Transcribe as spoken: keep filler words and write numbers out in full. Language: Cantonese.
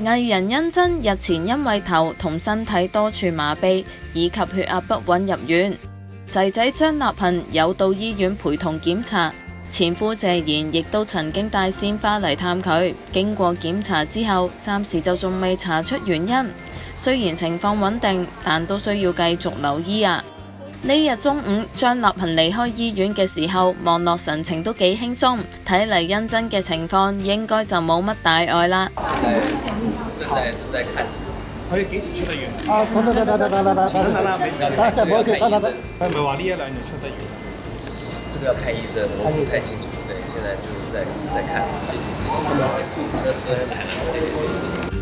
藝人甄珍日前因為頭同身體多處麻痹以及血壓不穩入院，仔仔張立頻有到醫院陪同檢查，前夫謝賢亦都曾經帶鮮花嚟探佢。經過檢查之後，暫時就仲未查出原因。雖然情況穩定，但都需要繼續留醫啊。呢日中午，張立頻離開醫院嘅時候，望落神情都幾輕鬆，睇嚟甄珍嘅情況應該就冇乜大礙啦。 正在正在看。 佢幾時出得院？ 啊，得得得得得得得，打石冇事，得得得。 佢唔係話呢一兩年出得院？ 這個要看醫生，我不太清楚。對，現在就是在在看。謝謝謝謝，謝謝。車車謝謝謝謝。